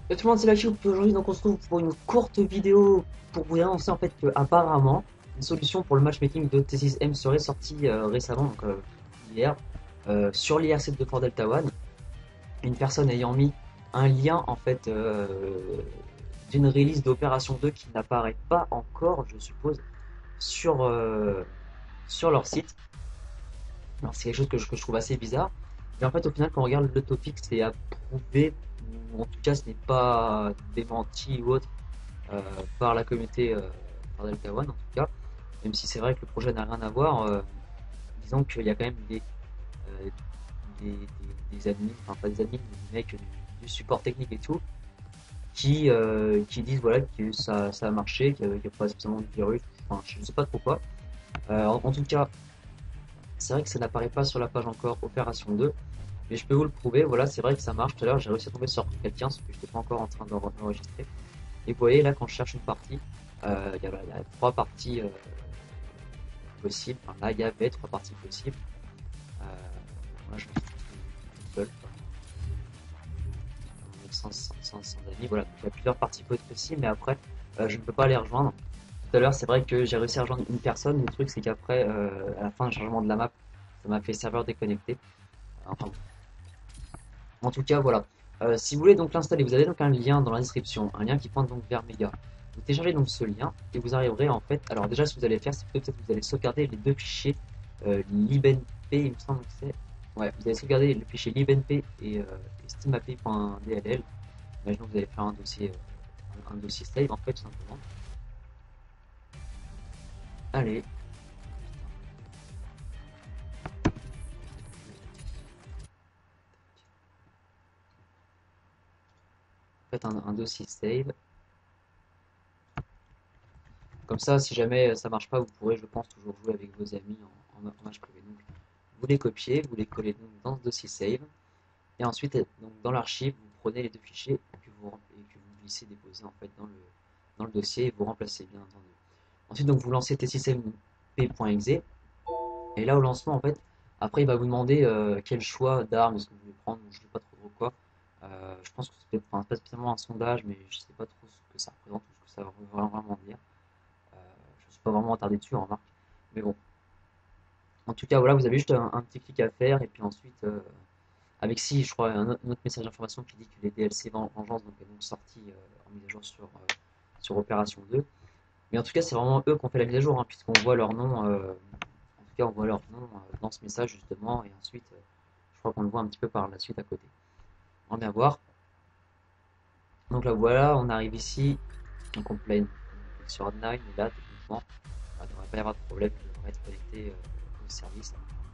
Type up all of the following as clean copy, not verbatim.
Et tout le monde, c'est la Choupe. Aujourd'hui, donc on se retrouve pour une courte vidéo pour vous annoncer en fait que apparemment une solution pour le matchmaking de T6M serait sortie récemment, donc hier, sur l'IR7 de Fort Delta One. Une personne ayant mis un lien en fait d'une release d'Opération 2 qui n'apparaît pas encore, je suppose, sur, sur leur site. Alors c'est quelque chose que je trouve assez bizarre. Mais en fait, au final, quand on regarde le topic, c'est approuvé, ou en tout cas, ce n'est pas démenti ou autre euh, par la communauté par Delta One en tout cas, même si c'est vrai que le projet n'a rien à voir, disons qu'il y a quand même euh, des admins, enfin pas des admins, mais des mecs du support technique et tout, qui disent voilà, que ça a marché, qu'il n'y a pas spécialement de virus, enfin je ne sais pas trop quoi. En tout cas, c'est vrai que ça n'apparaît pas sur la page encore Opération 2, mais je peux vous le prouver, voilà, c'est vrai que ça marche. Tout à l'heure, j'ai réussi à tomber sur quelqu'un, ce que je n'étais pas encore en train d'enregistrer. Et vous voyez là, quand je cherche une partie, il y a trois parties possibles. Enfin, là, il y avait trois parties possibles. Euh, moi, je me suis tout seul, quoi. Sans amis. Voilà, donc, il y a plusieurs parties possibles, mais après, je ne peux pas les rejoindre. Tout à l'heure, c'est vrai que j'ai réussi à rejoindre une personne. Le truc, c'est qu'après, à la fin du changement de la map, ça m'a fait serveur déconnecté. Enfin, bon. En tout cas, voilà. Si vous voulez donc l'installer, vous avez donc un lien dans la description, un lien qui pointe donc vers Mega. Vous téléchargez donc ce lien et vous arriverez en fait. Alors déjà, ce que vous allez faire, c'est que peut-être que vous allez sauvegarder les deux fichiers libnp, il me semble que c'est. Ouais, vous allez sauvegarder le fichier libnp et steamap.dll. Imaginons que vous allez faire un dossier save en fait, tout simplement. Allez, faites un dossier save. Comme ça, si jamais ça marche pas, vous pourrez, je pense, toujours jouer avec vos amis en match privé. Donc, vous les copiez, vous les collez donc dans ce dossier save. Et ensuite, donc, dans l'archive, vous prenez les deux fichiers que vous glissez, déposez en fait dans le dossier et vous remplacez bien entendu. Ensuite, donc, vous lancez tsysmp.exe et là au lancement en fait, après il va vous demander quel choix d'armes est-ce que vous voulez prendre, je ne sais pas trop quoi. Je pense que c'est enfin, pas spécialement un sondage, mais je ne sais pas trop ce que ça représente ou ce que ça veut vraiment dire. Euh, je ne suis pas vraiment attardé dessus, remarque. Mais bon, en tout cas, voilà, vous avez juste un petit clic à faire et puis ensuite avec si, je crois, un autre message d'information qui dit que les DLC Vengeance donc, est donc sorti en mise à jour sur Opération 2. Mais en tout cas, c'est vraiment eux qui ont fait la mise à jour, hein, puisqu'on voit leur nom, en tout cas, on voit leur nom dans ce message justement, et ensuite, je crois qu'on le voit un petit peu par la suite à côté. On va bien voir. Donc là, voilà, on arrive ici, donc on plane sur Adnine, et là, techniquement, il ne devrait pas y avoir de problème, je devrais être connecté au service.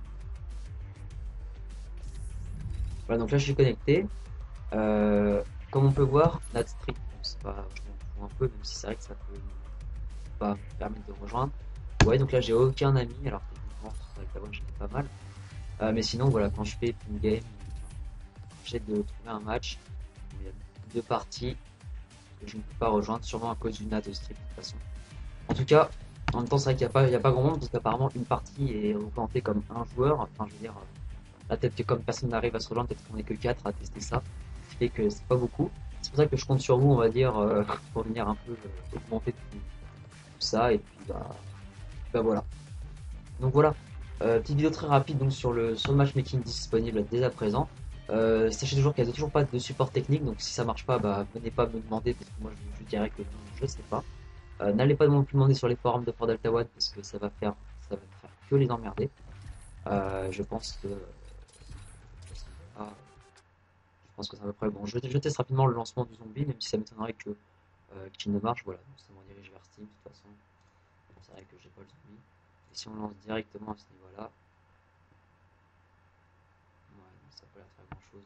Voilà, donc là, je suis connecté. Euh, Comme on peut voir, notre strict, bon, c'est pas, je m'en fous un peu, même si c'est vrai que ça peut pas me permettre de rejoindre. Ouais, donc là j'ai aucun ami, alors techniquement, avec la voix j'en ai pas mal. Mais sinon, voilà, quand je fais une game, j'essaie de trouver un match où il y a deux parties que je ne peux pas rejoindre, sûrement à cause du NAT de strip de toute façon. En tout cas, en même temps, c'est vrai qu'il y a pas grand monde, parce qu'apparemment une partie est représentée comme un joueur. Enfin, je veux dire, là, peut-être que comme personne n'arrive à se rejoindre, peut-être qu'on est que 4 à tester ça, ce qui fait que c'est pas beaucoup. C'est pour ça que je compte sur vous, on va dire, pour venir un peu augmenter tout ça, et puis bah voilà. Donc voilà, petite vidéo très rapide donc sur le matchmaking disponible dès à présent. Sachez toujours qu'il n'y a toujours pas de support technique, donc si ça marche pas, bah, venez pas me demander parce que moi je dirais que je sais pas. N'allez pas non plus demander sur les forums de Fort Delta One parce que ça va faire que les emmerder. Je pense que je pense que c'est à peu près bon. Je teste rapidement le lancement du zombie, même si ça m'étonnerait qu'il ne marche. Voilà, donc ça m'en dirige vers Steam de toute façon. C'est vrai que j'ai pas le zombie. Et si on lance directement à ce niveau-là, ouais, non, ça n'a pas l'air de faire grand-chose.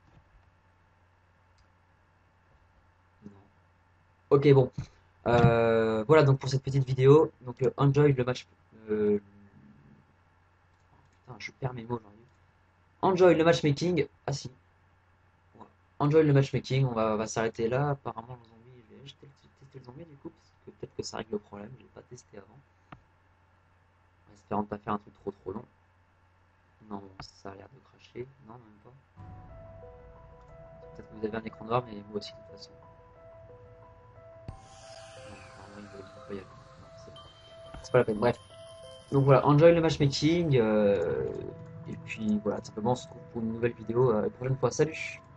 Non. Ok, bon. Voilà donc pour cette petite vidéo. Donc enjoy le match. Euh, putain, je perds mes mots aujourd'hui. Enjoy le matchmaking. Ah si. Ouais. Enjoy le matchmaking. On va s'arrêter là. Apparemment le zombie. Je vais tester le zombie du coup parce que peut-être que ça règle le problème. Je l'ai pas testé avant. En espérant ne pas faire un truc trop long. Non, bon, ça a l'air de cracher. Non, même pas. peut-être que vous avez un écran noir, mais moi aussi de toute façon. Non, apparemment, il veut pas y aller. Non, c'est pas la peine. Bref. Donc voilà, enjoy le matchmaking. Et puis voilà, simplement on se retrouve pour une nouvelle vidéo la prochaine fois. Salut!